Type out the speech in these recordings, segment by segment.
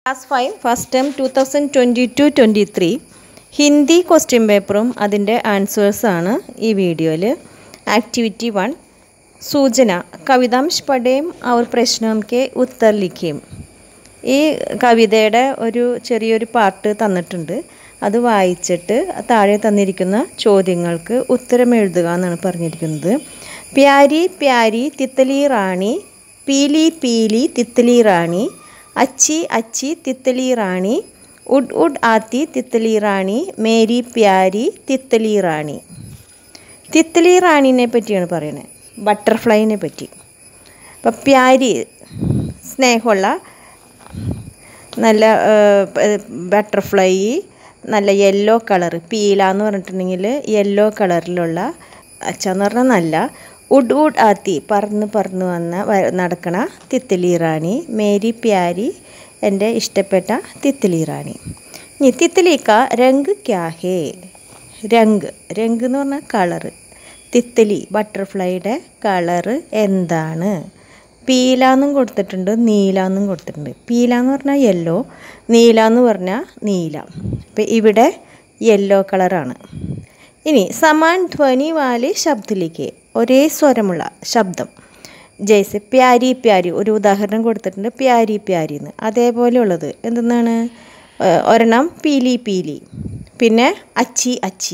Class 5 first term 2022-23 Hindi question പേപ്പറും അതിൻ്റെ ആൻസേഴ്സാണ് ഈ വീഡിയോയിൽ. ആക്ടിവിറ്റി 1 സൂചന കവിതാംശ് പഠേം और प्रश्नों के उत्तर लिखें. ഈ കവിതയുടെ ഒരു ചെറിയൊരു പാർട്ട് തന്നിട്ടുണ്ട്. അത് വായിച്ചിട്ട് താഴെ തന്നിരിക്കുന്ന ചോദ്യങ്ങൾക്ക് ഉത്തരം എഴുതുക എന്നാണ് പറഞ്ഞിരിക്കുന്നത്. പ്യാരി പ്യാരി തിത്തലി റാണി, പീലി പീലി തിത്തലി റാണി, अच्छी अच्छी तितली रानी, उड़ उड़ आती तितली रानी, मेरी प्यारी तितली റാണി. തിത്തലി റാണീനെ പറ്റിയാണ് പറയുന്നത്, ബട്ടർഫ്ലൈനെ പറ്റി. അപ്പം പ്യാരി സ്നേഹമുള്ള നല്ല ബട്ടർഫ്ലൈ, നല്ല യെല്ലോ കളർ, പീല എന്ന് പറഞ്ഞിട്ടുണ്ടെങ്കിൽ യെല്ലോ കളറിലുള്ള, അച്ഛന്ന് പറഞ്ഞാൽ നല്ല ഉഡ് ഉഡ് ആത്തി പറന്ന് പറന്ന് നടക്കണ തിത്തലി റാണി, മേരി പ്യാരി എൻ്റെ ഇഷ്ടപ്പെട്ട തിത്തലി റാണി. ഇനി തിത്തലി കാ രംഗ് ക്യാ ഹേ, രംഗ് രംഗ് എന്ന് പറഞ്ഞാൽ കളറ്. തിത്തലി ബട്ടർഫ്ലൈയുടെ കളറ് എന്താണ്? പീല എന്നും കൊടുത്തിട്ടുണ്ട്, നീല എന്നും കൊടുത്തിട്ടുണ്ട്. പീല എന്ന് പറഞ്ഞാൽ യെല്ലോ, നീല എന്ന് പറഞ്ഞാൽ നീല. അപ്പം ഇവിടെ യെല്ലോ കളറാണ്. ഇനി സമാൻ ധ്വനി വാലി ശബ്ദത്തിലേക്ക്, ഒരേ സ്വരമുള്ള ശബ്ദം. ജയ്സെ പ്യാരി പ്യാരി, ഒരു ഉദാഹരണം കൊടുത്തിട്ടുണ്ട്, പ്യാരി പ്യാരി എന്ന്. അതേപോലെയുള്ളത് എന്തെന്നാണ്? ഒരെണ്ണം പീലി പീലി, പിന്നെ അച്ചി അച്ചി.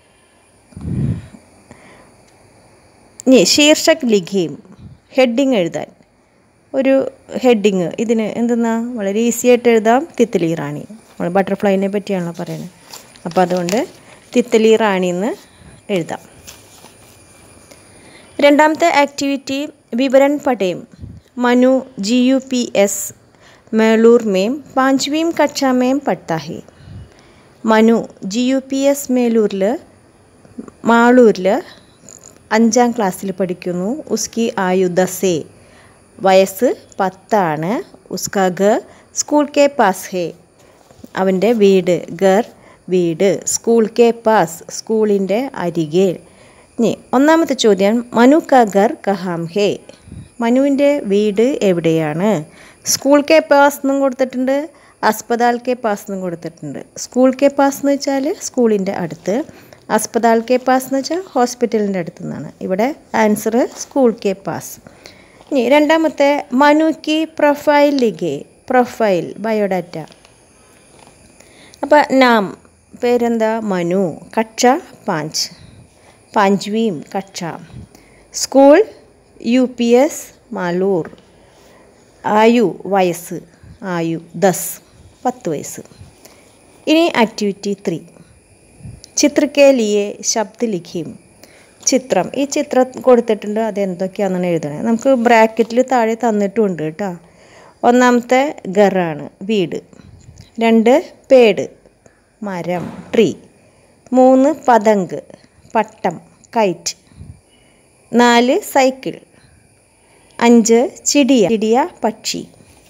ഇനി ശീർഷക് ലിഖീം, ഹെഡിങ് എഴുതാൻ. ഒരു ഹെഡിങ് ഇതിന് എന്തെന്നാ വളരെ ഈസി ആയിട്ട് എഴുതാം, തിത്തലി റാണി. നമ്മൾ ബട്ടർഫ്ലൈനെ പറ്റിയാണല്ലോ പറയുന്നത്. അപ്പോൾ അതുകൊണ്ട് തിത്തലി റാണി എന്ന് എഴുതാം. രണ്ടാമത്തെ ആക്ടിവിറ്റി വിവരൺ പഠേം. മനു GUPS മേളൂർ മേം 5वीं कक्षा में पढ़ता है. മനു GUPS മേലൂരിൽ മാളൂരിൽ 5ാം ക്ലാസ്സിൽ പഠിക്കുന്നു. ഉസ്കി ആയു 10, വയസ്സ് 10 ആണ്. ഉസ്കാ ഘർ സ്കൂൾ കെ പാസ് ഹേ, അവൻ്റെ വീട്, ഘർ വീട്, സ്കൂൾ കെ പാസ് സ്കൂളിൻ്റെ അരികെ. ഇനി ഒന്നാമത്തെ ചോദ്യം, മനു കാ ഘർ കഹാം ഹേ, മനുവിൻ്റെ വീട് എവിടെയാണ്? സ്കൂൾ കെ പാസ് എന്നും കൊടുത്തിട്ടുണ്ട്, അസ്പതാൽ കെ പാസ് എന്നും കൊടുത്തിട്ടുണ്ട്. സ്കൂൾ കെ പാസ് എന്ന് വെച്ചാൽ സ്കൂളിൻ്റെ അടുത്ത്, അസ്പതാൽ കെ പാസ് എന്ന് വെച്ചാൽ ഹോസ്പിറ്റലിൻ്റെ അടുത്ത് നിന്നാണ്. ഇവിടെ ആൻസർ സ്കൂൾ കെ പാസ്. ഇനി രണ്ടാമത്തെ, മനുക്ക് പ്രൊഫൈൽ ലിഖേ, പ്രൊഫൈൽ ബയോഡാറ്റ. അപ്പോൾ നാം പേരെന്താ? മനു, കക്ഷ 5, 5वीं कक्षा, സ്കൂൾ UPS മാലൂർ, ആയു വയസ്സ്, ആയു 10 വയസ്സ്. ഇനി ആക്ടിവിറ്റി 3 ചിത്ര കെ ലിയേ ശബ്ദ ലിഖീം. ചിത്രം, ഈ ചിത്രം കൊടുത്തിട്ടുണ്ട്, അതെന്തൊക്കെയാണെന്നാണ് എഴുതണത്. നമുക്ക് ബ്രാക്കറ്റിൽ താഴെ തന്നിട്ടുമുണ്ട് കേട്ടോ. ഒന്നാമത്തെ ഘറാണ്, വീട്. 2 പേട്, മരം, ട്രീ. 3 പതങ്ക്, പട്ടം, കൈറ്റ്. 4 സൈക്കിൾ. 5 ചിടിയ, ചിടിയ പക്ഷി.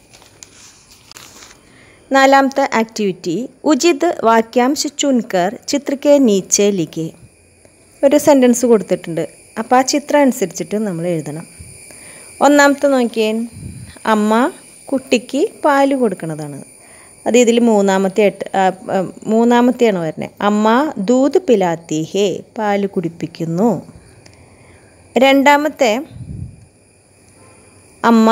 നാലാമത്തെ ആക്ടിവിറ്റി ഉചിത് വാക്യാംശ ചുൻകർ ചിത്ര കെ നീച്ചെ ലിഖേ. ഒരു സെൻറ്റൻസ് കൊടുത്തിട്ടുണ്ട്, അപ്പോൾ ആ ചിത്രം അനുസരിച്ചിട്ട് നമ്മൾ എഴുതണം. ഒന്നാമത്തെ നോക്കിയേ, അമ്മ കുട്ടിക്ക് പാല് കൊടുക്കുന്നതാണ്. അത് ഇതിൽ മൂന്നാമത്തെയാണ് വരുന്നത്. അമ്മ ദൂത് പിലാത്തി ഹേ, പാല് കുടിപ്പിക്കുന്നു. രണ്ടാമത്തെ, അമ്മ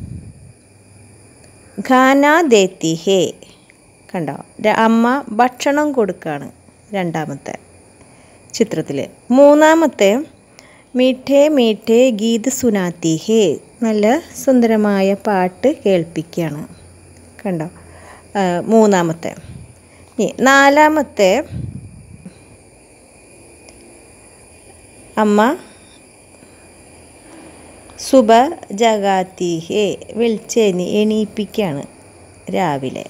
ഖാന ദേത്തി ഹേ, കണ്ടോ, അമ്മ ഭക്ഷണം കൊടുക്കുകയാണ് രണ്ടാമത്തെ ചിത്രത്തിൽ. മൂന്നാമത്തെ, മീഠേ മീഠേ ഗീത് സുനാത്തി ഹേ, നല്ല സുന്ദരമായ പാട്ട് കേൾപ്പിക്കുകയാണ്, കണ്ടോ, മൂന്നാമത്തെ. നാലാമത്തെ, അമ്മ സുബ ജഗാത്തി ഹേ, എണീപ്പിക്കുകയാണ് രാവിലെ.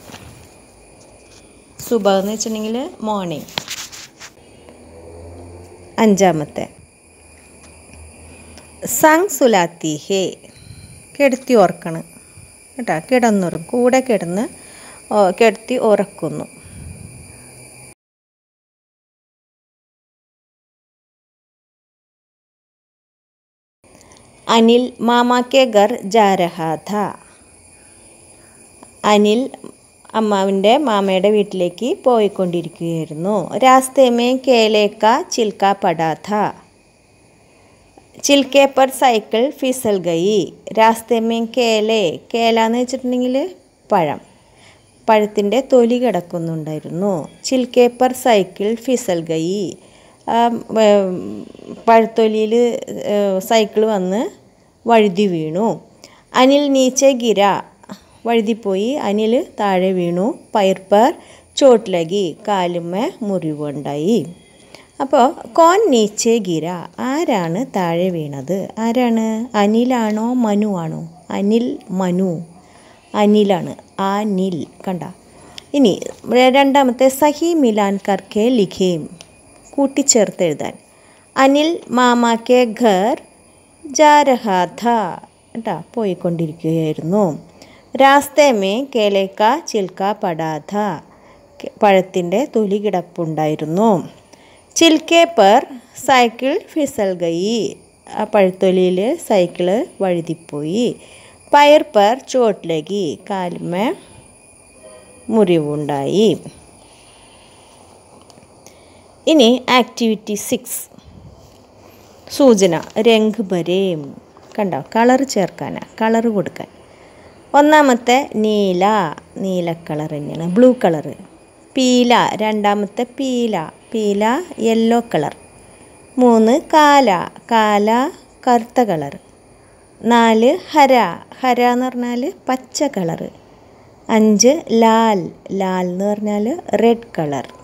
സുബ എന്ന് വെച്ചിട്ടുണ്ടെങ്കിൽ മോർണിംഗ്. അഞ്ചാമത്തെ, സംഗ് സുലാത്തി ഹേ, കിടത്തി ഓർക്കണം കേട്ടോ, കിടന്നുറക്കും, കൂടെ കിടത്തി ഉറക്കുന്നു. अनिल मामा के घर जा रहा था. अनिल അമ്മാവിൻ്റെ മാമയുടെ വീട്ടിലേക്ക് പോയിക്കൊണ്ടിരിക്കുകയായിരുന്നു. രാസ്തേമേ കേലേക്ക ചിൽക്ക പടാഥ, ചിൽക്കെ പർ സൈക്കിൾ ഫിസൽ ഗയി. രാസ്തേമേ കേല എന്ന് വെച്ചിട്ടുണ്ടെങ്കിൽ പഴം, പഴത്തിൻ്റെ തൊലി കിടക്കുന്നുണ്ടായിരുന്നു. ചിൽക്കെ പർ സൈക്കിൾ ഫിസൽ ഗയി, പഴത്തൊലിയിൽ സൈക്കിൾ വന്ന് വഴുതി വീണു. അനിൽ നീച്ചെ ഗിര, വഴുതിപ്പോയി, അനിൽ താഴെ വീണു. പയർ പർ ചോട്ട് ലഗി, കാലുമ്മേ മുറിവുണ്ടായി. അപ്പോൾ കോൻ നീച്ചെ ഗിര, ആരാണ് താഴെ വീണത്? ആരാണ്? അനിലാണോ മനു ആണോ? അനിൽ, മനു. അനിലാണ്, അനിൽ. കണ്ട. ഇനി രണ്ടാമത്തെ സഹി മിലാൻ കർക്കെ ലിഖേം, കൂട്ടിച്ചേർത്ത് എഴുതാൻ. അനിൽ മാമാക്കെ ഘർ ജാ രഹാ ഥാ, കേട്ടാ, പോയിക്കൊണ്ടിരിക്കുകയായിരുന്നു. രാസ്തേമേ കേലേക്ക ചിൽക്ക പടാഥ, പഴത്തിൻ്റെ തൊലി കിടപ്പുണ്ടായിരുന്നു. ചിൽക്കെ പർ സൈക്കിൾ ഫിസൽ ഗയി, ആ പഴത്തൊലിയിൽ സൈക്കിള് വഴുതിപ്പോയി. പയർ പർ ചോട്ട് ലഗി, കാലുമേ മുറിവുണ്ടായി. ഇനി ആക്ടിവിറ്റി 6 സൂചന. രംഗ് ഭരേം, കണ്ടോ, കളർ ചേർക്കാനാണ്, കളർ കൊടുക്കാൻ. ഒന്നാമത്തെ നീല, നീല കളർ തന്നെയാണ്, ബ്ലൂ കളറ്. പീല, രണ്ടാമത്തെ പീല, പീല യെല്ലോ കളർ. 3 കാല, കാല കറുത്ത കളർ. 4 ഹര, ഹര എന്ന് പറഞ്ഞാൽ പച്ച കളറ്. 5 ലാൽ, ലാൽ എന്ന് പറഞ്ഞാൽ റെഡ് കളർ.